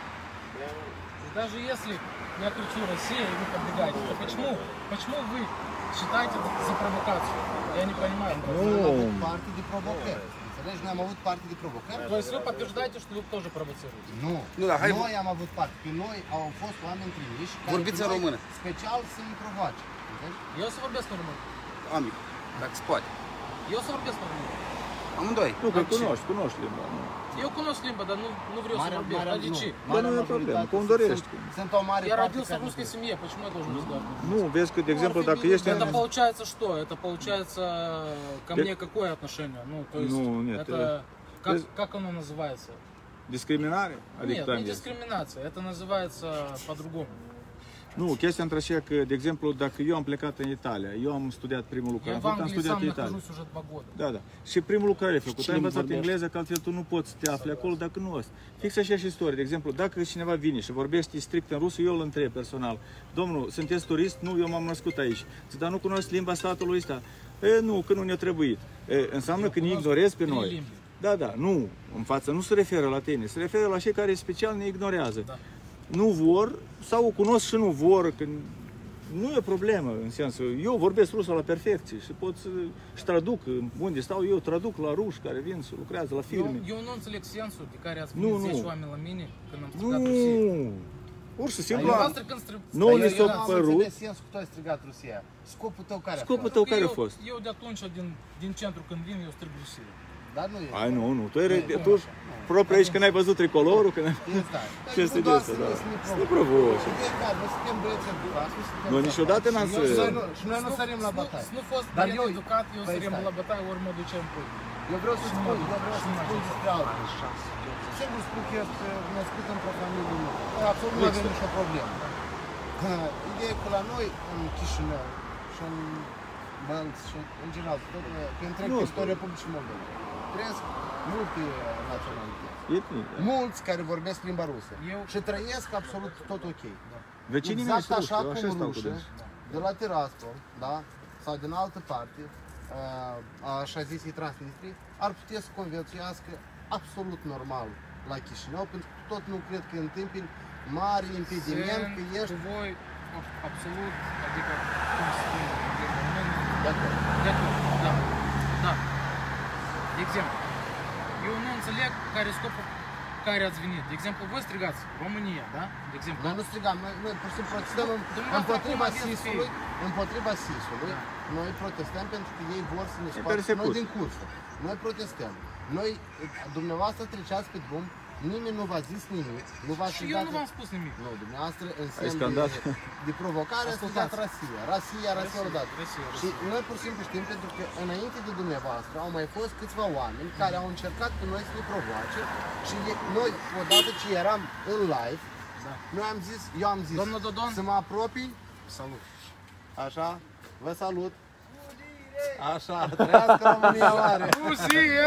И даже если я кричу Россия, и вы подбегаете, то почему, почему вы считаете это за провокацию? Я не понимаю.
Noi am avut parte de provocări. Înțelegi? Noi am avut parte de provocări.
То есть вы подтверждаете, что вы тоже провоцируете?
Nu.
Nu, dar hai-
Noi am avut parte. Pe noi au fost oameni trimiși care
Vorbiți
pe
în
noi
română.
special să-i provoace. Înțelegi?
Eu să vorbesc în română.
Amic, dacă se poate.
Eu să vorbesc în română.
Amândoi.
Nu, că cunoști, cunoști limba. Nu.
Eu cunosc limba, dar nu, nu vreau să vorbesc. Dar de ce?
Dar nu e problemă, cum dorești.
Sunt, sunt o mare
Я
parte
родился в
care
русской семье, почему я должен разговаривать?
Nu, vezi că, de exemplu, dacă ești
Это
în...
получается что? Это получается ко мне какое отношение? Ну, то есть
Ну, нет,
это как, как оно называется?
Discriminare? Adică
Нет,
там
не
este.
дискриминация, это называется по-другому.
Nu, chestia între așa că, de exemplu, dacă eu am plecat în Italia, eu am studiat primul lucru,
Я
am
в
făcut, am
Англии
studiat
сам
în Italia.
нахожусь уже два года.
Da, da. Și primul lucru care ai făcut, ai învățat
vorbești?
engleză, că altfel tu nu poți să te afli acolo dacă nu ăsta. Fix așa și istorie. De exemplu, dacă cineva vine și vorbește strict în rusă, eu îl întreb personal. Domnul, sunteți turist? Nu, eu m-am născut aici. Zic, dar nu cunoști limba statului ăsta? E, nu, că nu ne-a trebuit. E, înseamnă că ne ignorezi pe noi.
limbi.
Da, da, nu. În față nu se referă la tine, se referă la cei care special ne ignorează.
Da.
Nu vor sau o cunosc și nu vor, că nu e problemă în sensul, eu vorbesc rusă la perfecție și pot să și traduc, unde stau eu, traduc la ruși care vin să lucrează la
Eu,
filme.
eu nu înțeleg sensul de care ați
Nu,
venit
nu.
zece oameni la mine când am strigat Rusia.
Nu, pur și simplu,
Dumneavoastră când stri-
nu
Eu-
li
eu
s-a
n-am
părut.
înțeles sensul că tu ai strigat Rusia. Scopul tău care a
Scopul
fost?
tău care a
eu,
fost?
Eu de atunci, din, din centru, când vin, eu strig Rusia.
Dar nu e.
Ai, nu, nu, tu ești, tu propriu aici când ai văzut tricolorul, când ai...
Stai.
Ce este de asta, da. Să ne provoci.
Fiecare, noi suntem băieți educați, nu suntem
Noi niciodată n-am
Și
să...
noi nu- Și noi nu sărim la bătaie.
Nu fost
Dar
băiat
eu-
educat, eu
Păi
sărim
stai.
la bătaie, ori mă duceam pe.
Eu vreau să spun, eu vreau să spun despre altul. Singur spun că ești născut într-o familie mică. Absolut nu avem nicio problemă. Ideea e că la noi, în Chișinău și în Bălți și în general, tot, pe întreg istoria Republicii Moldova, trăiesc multe naționalități.
Etnic.
Mulți care vorbesc limba rusă.
Eu...
Și trăiesc absolut tot ok.
Vecinii
exact
mei
așa
ruși, eu așa
cum
stau cu
rușii,
dânsi.
de la Tiraspol, da? Sau din altă parte, a așa zisei Transnistrii, ar putea să conviețuiască absolut normal la Chișinău, pentru că tot nu cred că întâmpini mari impediment, că ești...
Cu voi, absolut, adică, cum să spun,
De acord.
de acord, da, da. De exemplu, eu nu înțeleg care e scopul care ați venit. De exemplu, voi strigați România, da? De exemplu.
Noi nu strigam, noi, noi pur și simplu protestăm împotriva S I S-ului, împotriva S I S-ului. Noi protestăm pentru că ei vor să ne scoată noi din cursă. Noi protestăm. Noi, dumneavoastră treceați pe drum, nimeni nu v-a zis nimic, nu v-a
Și eu nu v-am spus nimic.
Nu, dumneavoastră în semn de, de provocare a strigat Rusia, Rusia, Rusia odată. Și noi pur și simplu știm pentru că înainte de dumneavoastră au mai fost câțiva oameni care au încercat pe noi să ne provoace și noi, odată ce eram în live,
Da.
noi am zis, eu am zis
Domnul Dodon,
să mă apropii,
salut.
așa, vă salut. Așa, trăiască România mare!
Rusie!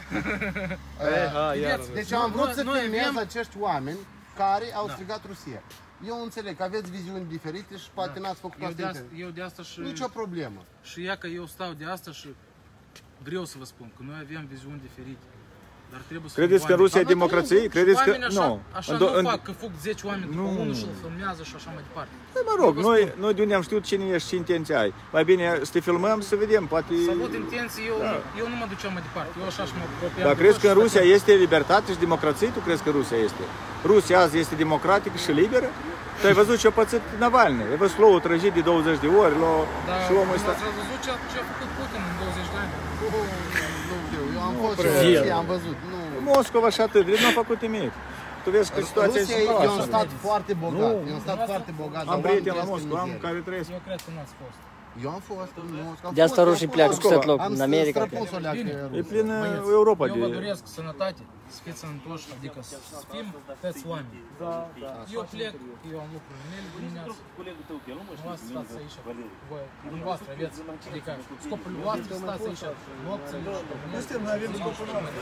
Deci am vrut să
Noi
filmez
avem-
acești oameni care au strigat Rusia. Eu înțeleg că aveți viziuni diferite și poate n-ați făcut
Eu
asta
de asta,
intent.
eu de asta și...
Nicio problemă.
Și ia că eu stau de asta și vreau să vă spun că noi avem viziuni diferite. Dar trebuie să
Credeți
fim
că
oameni.
Rusia e democrație? Credeți că...
Oamenii așa,
Nu.
așa
În
nu
do- în-
fac, că fug zece oameni după
Nu.
unul și îl filmează și așa mai departe.
Păi, mă rog, noi, noi de unde am știut cine ești, ce intenții ai. Mai bine să te filmăm, să vedem, poate...
Să avut intenții, eu, eu nu mă duceam mai departe. Eu așa și mă apropiam.
Dar
de
crezi
voi
că în
și
Rusia
stăteam.
este libertate și democrație? Tu crezi că Rusia este? Rusia azi este democratică și liberă? Tu ai văzut ce a pățit Navalny. Ai văzut, l-au trăjit de douăzeci de ori, l-au...
Dar
și omul ăsta...
ați văzut ce a, ce a făcut Putin în douăzeci de ani?
Nu știu, eu am fost și
prea.
Rusia, am văzut. Nu.
Moscova și atât, nu a făcut nimic. Tu vezi că situația
Rusia
este
e un
proastă.
stat foarte bogat,
Nu.
e un stat foarte bogat.
Am
dar
prieteni la
oamenii
Moscova, am
trăiesc în
care
mizerie.
trăiesc.
Eu cred că n-ați fost.
Eu am fost în Moscova.
De asta rușii pleacă cu set loc în America.
E
E
plin
Băieți,
Europa
eu vă
de...
doresc sănătate, să fiți sănătoși, adică să fim toți oameni. Eu plec, eu am lucrurile mele dimineață. Dumneavoastră stați aici, voi, dumneavoastră aveți, adică scopul voastră stați aici, nopțile și nu suntem, noi avem scopul nostru.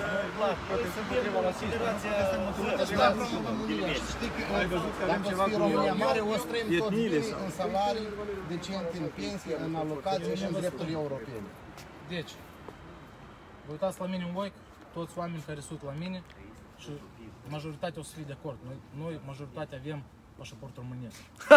Știi că dacă o să fie România mare, o să trăim toți bine în salarii decente, în pensie, în alocații și în drepturi europene.
Deci, vă uitați la mine în voic, toți oamenii care sunt la mine și majoritatea o să fie de acord. Noi, noi majoritatea avem pașaport românesc.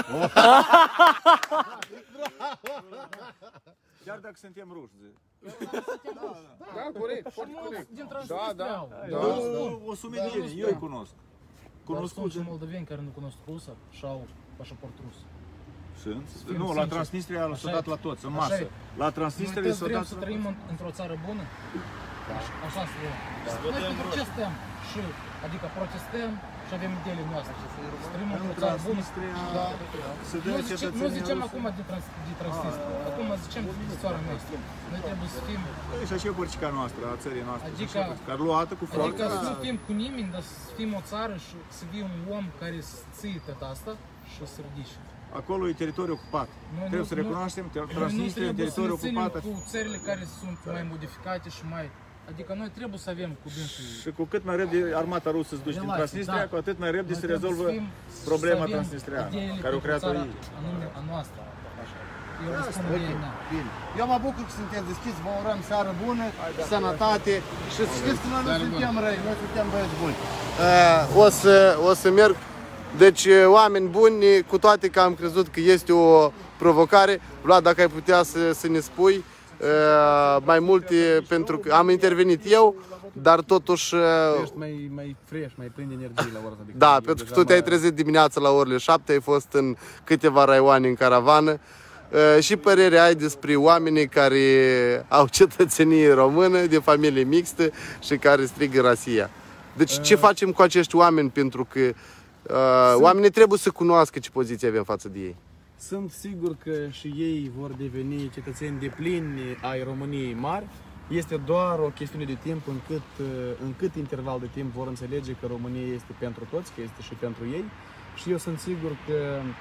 Chiar dacă suntem ruși, zic.
Da, corect,
Și mulți din
Da,
Transnistria
da,
au.
da.
O sumedenie, eu îi cunosc.
Dar sunt
Cunoscut
și moldoveni care nu cunosc rusă și au pașaport rus.
sunt.
fim
Nu, la
sinceri.
Transnistria s-a
Așa
dat
e.
la toți, în
Așa
masă.
e.
La
Noi
Transnistria
toți
s-a
vrem
dat...
să trăim în- într-o țară bună. Așa să vrem. Noi pentru ce stăm? Și, adică protestăm și avem ideile noastre. Să trăim într-o țară bună.
Transnistria se dă
Nu zicem, nu
cetățenia
zicem
rusă.
acum de, trans, de Transnistria. Acum zicem de țara noastră. Noi trebuie să fim,
E și așa e părcica noastră, a țării noastre.
Adică-
Care luată cu
adică
forță.
să nu fim cu nimeni, dar să fim o țară și să fie un om care să ții tot asta și să ridice.
Acolo e teritoriu ocupat.
Noi
Trebuie
nu-
să
nu-
recunoaștem,
Noi nu
Transnistria e
trebuie să ne
teritoriu
ținem
ocupat.
cu țările care sunt mai modificate și mai... Adică noi trebuie să avem cu dânsul.
Și cu cât mai repede armata rusă se duce din
Relații,
Transnistria,
da.
cu atât mai repede
Noi
se
trebuie
rezolvă
să fim-
problema
să avem
transnistriană,
ideile
care o
pentru
creat-o
țara
ei.
anume a noastră. Eu
Da,
răspund
ok,
de ei, da.
bine. Eu mă bucur că sunteți deschiși, vă urăm seară bună, sănătate și să știți că noi nu suntem răi, noi suntem băieți buni. Uh, o, să, o să merg, deci oameni buni, cu toate că am crezut că este o provocare. Vlad, dacă ai putea să, să ne spui uh, mai multe, pentru că am intervenit eu, dar totuși... Uh,
Ești mai, mai fresh, mai plin de energie la ora asta. Adică
Da,
eu
pentru că
deja
tu te-ai
mai-
trezit dimineața la orele șapte, ai fost în câteva raioane în caravană. Uh, și părere ai despre oamenii care au cetățenie română, de familie mixtă și care strigă Rusia. Deci ce facem cu acești oameni? Pentru că uh, oamenii trebuie să cunoască ce poziție avem față de ei.
Sunt sigur că și ei vor deveni cetățeni deplini ai României mari, Este doar o chestiune de timp în cât, în cât interval de timp vor înțelege că România este pentru toți, că este și pentru ei. Și eu sunt sigur că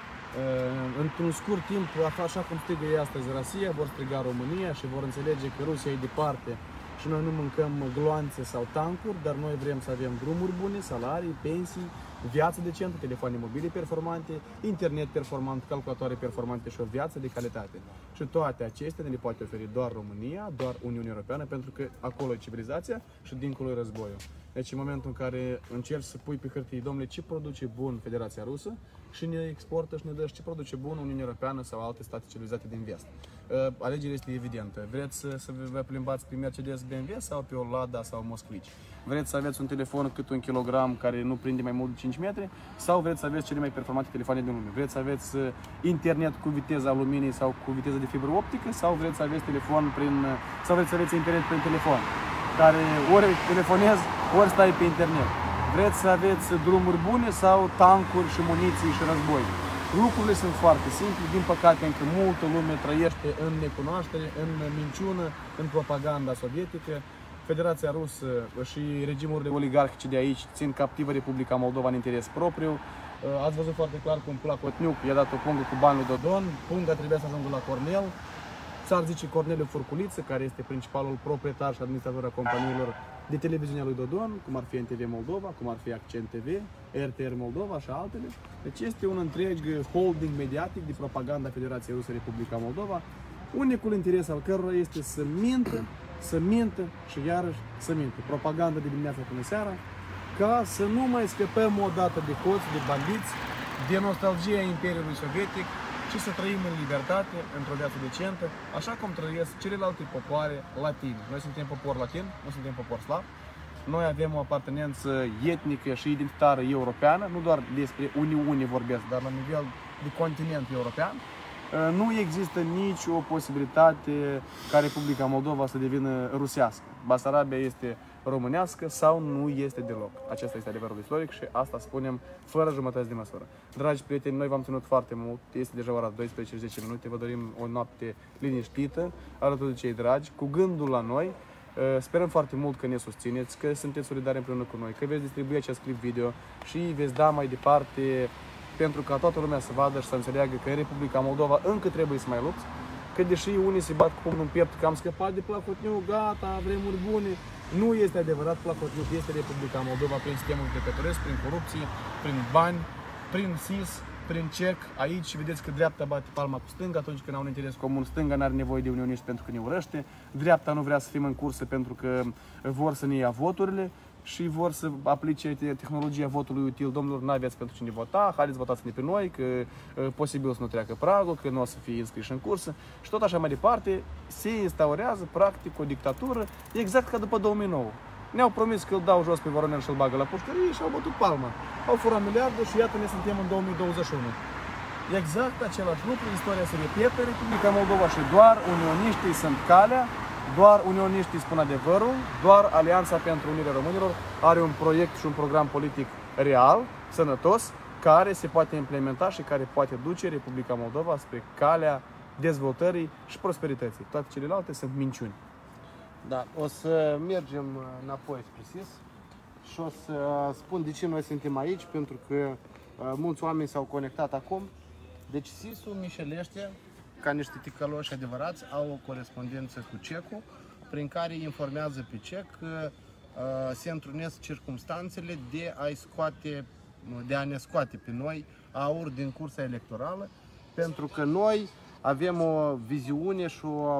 într-un scurt timp, așa cum strigă ei astăzi Rusia, vor striga România și vor înțelege că Rusia e departe și noi nu mâncăm gloanțe sau tancuri, dar noi vrem să avem drumuri bune, salarii, pensii, viață decentă, telefoane mobile performante, internet performant, calculatoare performante și o viață de calitate. Și toate acestea ne le poate oferi doar România, doar Uniunea Europeană, pentru că acolo e civilizația și dincolo e războiul. Deci în momentul în care încerci să pui pe hârtie, domnule, ce produce bun Federația Rusă și ne exportă și ne dă și ce produce bun Uniunea Europeană sau alte state civilizate din vest. Alegerea este evidentă. Vreți să, să vă plimbați pe Mercedes B M W sau pe o Lada sau Moskvici? Vreți să aveți un telefon cât un kilogram care nu prinde mai mult de cinci metri? Sau vreți să aveți cele mai performante telefoane din lume? Vreți să aveți internet cu viteza luminii sau cu viteza de fibră optică? Sau vreți să aveți telefon prin, sau vreți să aveți internet prin telefon? Care ori telefonezi, ori stai pe internet. Vreți să aveți drumuri bune sau tancuri și muniții și război? Lucrurile sunt foarte simple, din păcate încă multă lume trăiește în necunoaștere, în minciună, în propaganda sovietică. Federația Rusă și regimurile oligarhice de aici țin captivă Republica Moldova în interes propriu. Ați văzut foarte clar cum Plahotniuc i-a dat o pungă cu bani lui Dodon, punga trebuia să ajungă la Cornel. Țar zice Corneliu Furculiță, care este principalul proprietar și administrator a companiilor de televiziunea lui Dodon, cum ar fi N T V Moldova, cum ar fi Accent T V, R T R Moldova și altele. Deci este un întreg holding mediatic de propaganda Federației Rusă Republica Moldova, unicul interes al cărora este să mintă, să mintă și iarăși să mintă. Propaganda de dimineața până seara, ca să nu mai scăpăm o dată de hoți, de bandiți, de nostalgia Imperiului Sovietic, și să trăim în libertate, într-o viață decentă, așa cum trăiesc celelalte popoare latine. Noi suntem popor latin, nu suntem popor slav. Noi avem o apartenență etnică și identitară europeană, nu doar despre Uniune vorbesc, dar la nivel de continent european. Nu există nici o posibilitate ca Republica Moldova să devină rusească. Basarabia este românească sau nu este deloc. Acesta este adevărul istoric și asta spunem fără jumătăți de măsură. Dragi prieteni, noi v-am ținut foarte mult. Este deja ora douăsprezece și zece minute. Vă dorim o noapte liniștită, alături de cei dragi, cu gândul la noi. Sperăm foarte mult că ne susțineți, că sunteți solidari împreună cu noi, că veți distribui acest clip video și veți da mai departe pentru ca toată lumea să vadă și să înțeleagă că în Republica Moldova încă trebuie să mai lupți, că deși unii se bat cu pumnul în piept că am scăpat de Plahotniuc, gata, vremuri bune, nu este adevărat. Plahotniuc este Republica Moldova prin sistemul judecătoresc, prin corupție, prin bani, prin S I S, prin cerc. Aici vedeți că dreapta bate palma cu stânga atunci când au un interes comun. Stânga n-are nevoie de unioniști pentru că ne urăște, dreapta nu vrea să fim în cursă pentru că vor să ne ia voturile și vor să aplice tehnologia votului util. Domnilor, n-aveți pentru cine vota, haideți votați-ne pe noi, că e posibil să nu treacă pragul, că nu o să fie înscriși în cursă și tot așa mai departe. Se instaurează practic o dictatură, exact ca după două mii nouă. Ne-au promis că îl dau jos pe Voronel și îl bagă la pușcărie și au bătut palma. Au furat miliardul și iată ne suntem în două mii douăzeci și unu. Exact același lucru, istoria se repetă, Republica Moldova și doar unioniștii sunt calea. Doar unioniștii spun adevărul, doar Alianța pentru Unirea Românilor are un proiect și un program politic real, sănătos, care se poate implementa și care poate duce Republica Moldova spre calea dezvoltării și prosperității. Toate celelalte sunt minciuni.
Da, o să mergem înapoi spre S I S și o să spun de ce noi suntem aici, pentru că mulți oameni s-au conectat acum. Deci S I S-ul mișelește ca niște ticăloși adevărați, au o corespondență cu cecul, prin care informează pe cec că uh, se întrunesc circumstanțele de a, scoate, de a ne scoate pe noi aur din cursa electorală, pentru că noi avem o viziune și o,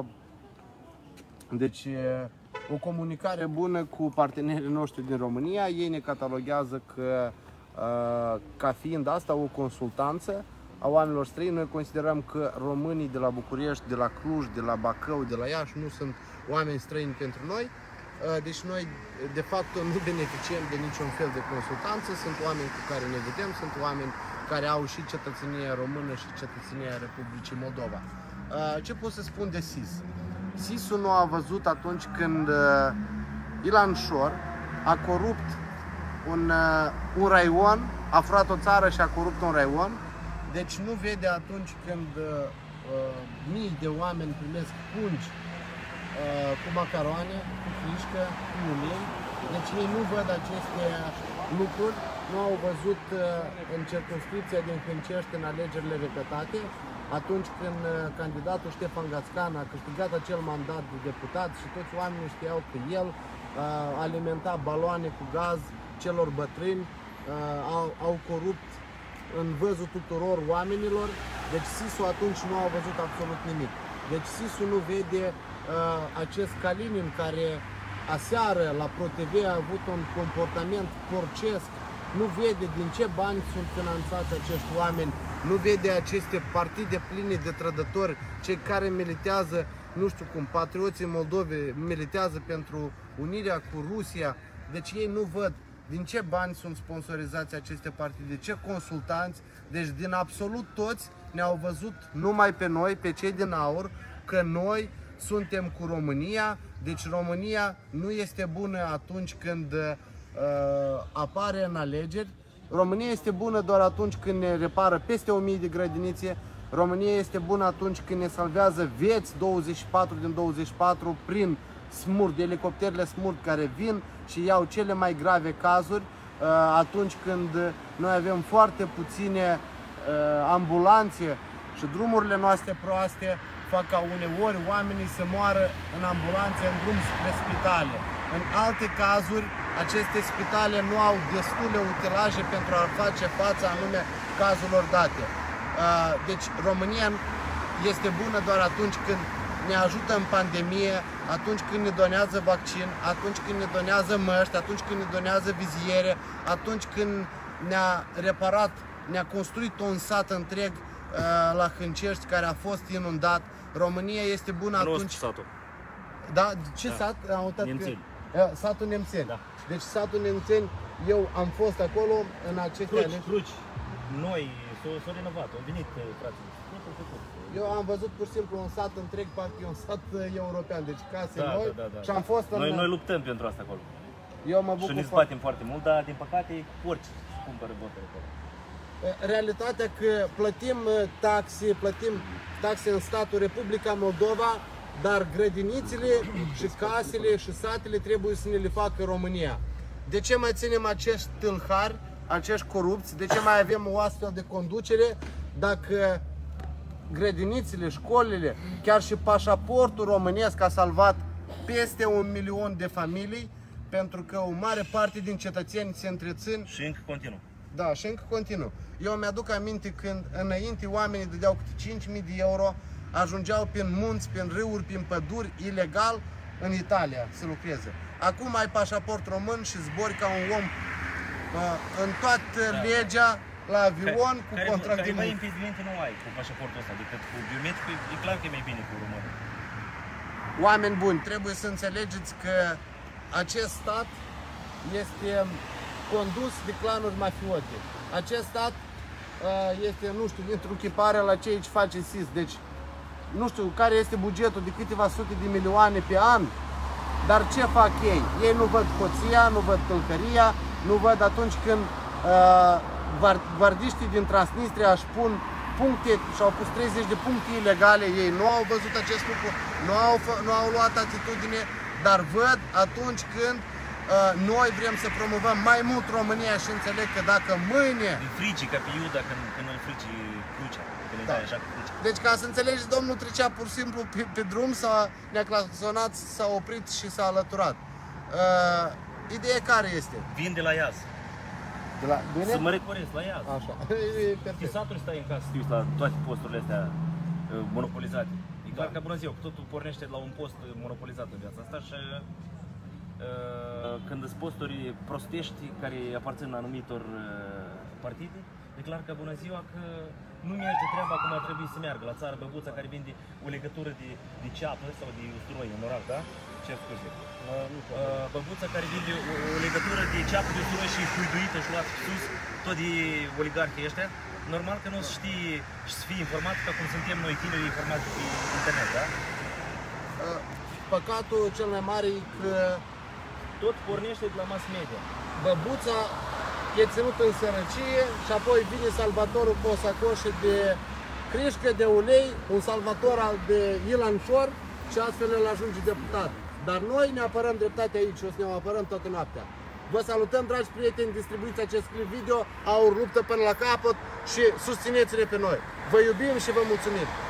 deci, o comunicare bună cu partenerii noștri din România. Ei ne cataloghează că, uh, ca fiind asta o consultanță a oamenilor străini. Noi considerăm că românii de la București, de la Cluj, de la Bacău, de la Iași nu sunt oameni străini pentru noi. Deci noi, de fapt, nu beneficiem de niciun fel de consultanță. Sunt oameni cu care ne vedem, sunt oameni care au și cetățenia română și cetățenia Republicii Moldova. Ce pot să spun de S I S? S I S-ul nu a văzut atunci când Ilan Șor a corupt un, un raion, a furat o țară și a corupt un raion. Deci nu vede atunci când uh, mii de oameni primesc pungi uh, cu macaroane, cu frișcă, cu ulei. Deci ei nu văd aceste lucruri, nu au văzut uh, în circumscripția din Hâncești în alegerile repetate, atunci când uh, candidatul Ștefan Gațcan a câștigat acel mandat de deputat și toți oamenii știau că el uh, alimenta baloane cu gaz celor bătrâni, uh, au, au corupt în văzul tuturor oamenilor, deci Sisu atunci nu a văzut absolut nimic. Deci Sisu nu vede uh, acest Kalinin care aseară la ProTV a avut un comportament porcesc, nu vede din ce bani sunt finanțați acești oameni, nu vede aceste partide pline de trădători, cei care militează, nu știu cum, patrioții Moldovei militează pentru unirea cu Rusia, deci ei nu văd din ce bani sunt sponsorizați aceste partide, ce consultanți, deci din absolut toți ne-au văzut numai pe noi, pe cei din aur, că noi suntem cu România, deci România nu este bună atunci când uh, apare în alegeri, România este bună doar atunci când ne repară peste o mie de grădinițe, România este bună atunci când ne salvează vieți douăzeci și patru din douăzeci și patru prin smurt, elicopterele smurt care vin și iau cele mai grave cazuri, uh, atunci când noi avem foarte puține uh, ambulanțe și drumurile noastre proaste fac ca uneori oamenii să moară în ambulanțe în drum spre spitale. În alte cazuri, aceste spitale nu au destule utilaje pentru a face față anume cazurilor date. Deci România este bună doar atunci când ne ajută în pandemie, atunci când ne donează vaccin, atunci când ne donează măști, atunci când ne donează viziere, atunci când ne-a reparat, ne-a construit un sat întreg la Hâncești care a fost inundat. România este bună
nu
atunci...
satul.
Da? Ce
da.
sat? Am uitat
Nemțeni.
Că... Satul Nemțeni. Da. Deci satul Nemțeni, eu am fost acolo în aceste
Cruci,
ale...
cruci. Noi, s-au renovat, au venit frații.
Eu am văzut pur și simplu un sat întreg, parcă e un sat european, deci case
da,
noi
da, da, da.
și am fost
noi,
în...
noi luptăm pentru asta acolo.
Eu mă bucur
și ne
foarte...
zbatem foarte mult, dar din păcate orice cumpără voturi acolo.
Realitatea că plătim taxe, plătim taxe în statul Republica Moldova, dar grădinițele și casele și satele trebuie să ne le facă România. De ce mai ținem acești tâlhari, acești corupți? De ce mai avem o astfel de conducere dacă grădinițele, școlile, chiar și pașaportul românesc a salvat peste un milion de familii, pentru că o mare parte din cetățeni se întrețin
și încă continuă.
Da, și încă continuă. Eu mi-aduc aminte când înainte oamenii dădeau câte cinci mii de euro, ajungeau prin munți, prin râuri, prin păduri, ilegal în Italia să lucreze. Acum ai pașaport român și zbori ca un om uh, în toată da. legea, la avion, cu
care,
contract
care
de muncă.
mai impedimente nu ai cu pașaportul ăsta, decât cu biometric, e clar că e mai bine cu românul.
Oameni buni, trebuie să înțelegeți că acest stat este condus de clanuri mafiote. Acest stat uh, este, nu știu, dintr-o chipare la ceea ce face S I S. Deci, nu știu care este bugetul de câteva sute de milioane pe an, dar ce fac ei? Ei nu văd hoția, nu văd tâlcăria, nu văd atunci când uh, vardiștii din Transnistria își pun puncte și au pus treizeci de puncte ilegale, ei nu au văzut acest lucru, nu au, nu au luat atitudine, dar văd atunci când uh, noi vrem să promovăm mai mult România și înțeleg că dacă mâine...
Îl frici, ca pe Iuda când, când îl frici crucea, când îi dai așa cu crucea.
Deci ca să înțelegeți, domnul trecea pur și simplu pe, pe drum, s-a, ne-a claxonat, s-a oprit și s-a alăturat. Uh, ideea care este?
Vin de la Iaz.
De la, bine?
Să mă recoresc la Iaz.
Așa.
Pe satul stai în casă, știu, la toate posturile astea monopolizate. E clar că bună ziua, totul pornește la un post monopolizat în viața asta și uh, când îți posturi prostești care aparțin anumitor uh, partide, e clar că bună ziua că nu merge treaba cum ar trebui să meargă la țară băbuța care vinde o legătură de, de ceapă sau de usturoi în oraș, da? Ce scuze? Uh, băbuța care vinde o, o legătură de ceapă de usturoi și fluiduită și luat sus, tot de oligarhii ăștia. Normal că nu o să știi și să fii informat ca cum suntem noi tineri informați pe internet, da?
Păcatul cel mai mare e că
tot pornește de la mass media.
Băbuța e ținut în sărăcie și apoi vine salvatorul cu o sacoșă de crișcă, de ulei, un salvator de Ilan Șor și astfel el ajunge deputat. Dar noi ne apărăm dreptatea aici și o să ne apărăm toată noaptea. Vă salutăm, dragi prieteni, distribuiți acest clip video, Aur luptă până la capăt și susțineți-ne pe noi. Vă iubim și vă mulțumim!